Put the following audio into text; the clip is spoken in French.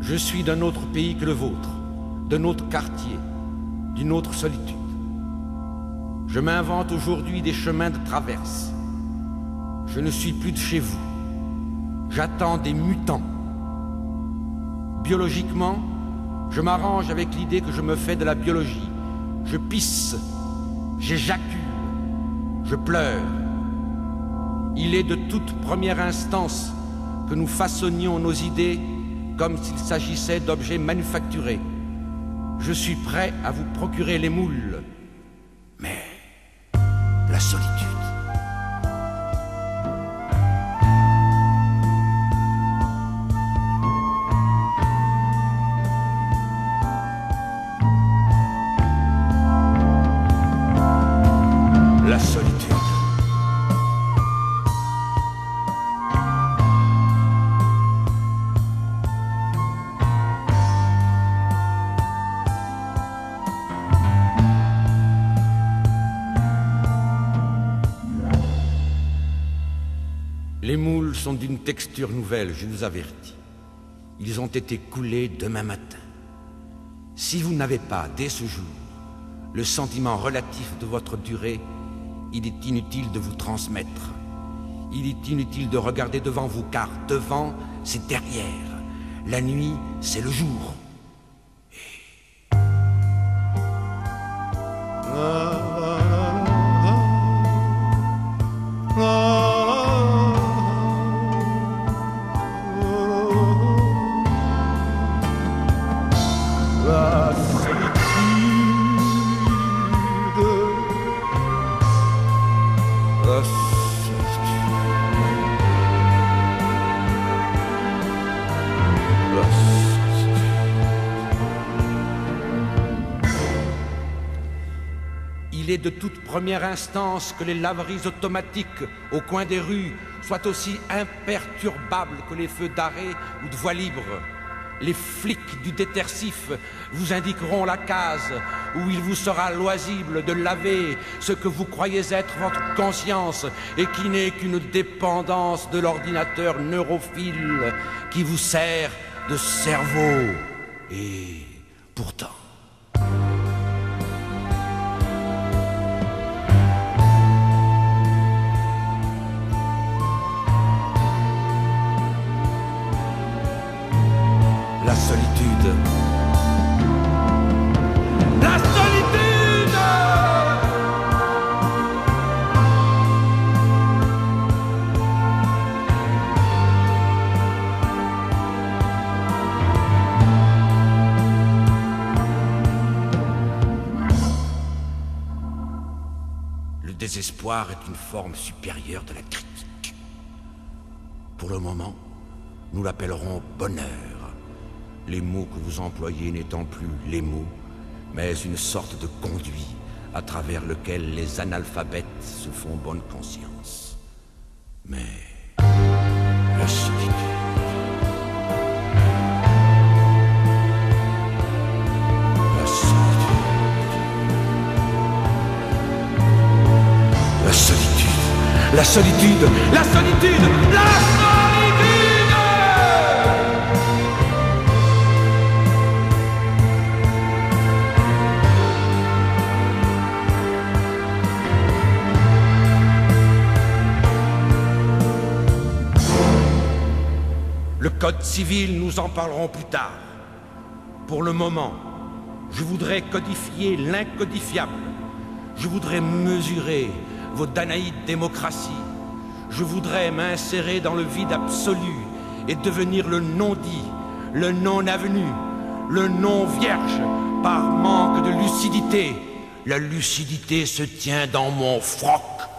Je suis d'un autre pays que le vôtre, d'un autre quartier, d'une autre solitude. Je m'invente aujourd'hui des chemins de traverse. Je ne suis plus de chez vous. J'attends des mutants. Biologiquement, je m'arrange avec l'idée que je me fais de la biologie. Je pisse, j'éjacule, je pleure. Il est de toute première instance que nous façonnions nos idées comme s'il s'agissait d'objets manufacturés. Je suis prêt à vous procurer les moules, mais la solitude. La solitude. Les moules sont d'une texture nouvelle, je vous avertis. Ils ont été coulés demain matin. Si vous n'avez pas, dès ce jour, le sentiment relatif de votre durée, il est inutile de vous transmettre. Il est inutile de regarder devant vous, car devant, c'est derrière. La nuit, c'est le jour. Il est de toute première instance que les laveries automatiques au coin des rues soient aussi imperturbables que les feux d'arrêt ou de voie libre. Les flics du détersif vous indiqueront la case où il vous sera loisible de laver ce que vous croyez être votre conscience et qui n'est qu'une dépendance de l'ordinateur neurophile qui vous sert de cerveau. Et pourtant... La solitude. La solitude! Le désespoir est une forme supérieure de la critique. Pour le moment, nous l'appellerons bonheur. Les mots que vous employez n'étant plus les mots, mais une sorte de conduit à travers lequel les analphabètes se font bonne conscience. Mais la solitude. La solitude. La solitude. La solitude. La solitude. La solitude. Le code civil, nous en parlerons plus tard. Pour le moment, je voudrais codifier l'incodifiable. Je voudrais mesurer vos danaïdes démocraties. Je voudrais m'insérer dans le vide absolu et devenir le non-dit, le non-avenu, le non-vierge, par manque de lucidité. La lucidité se tient dans mon froc.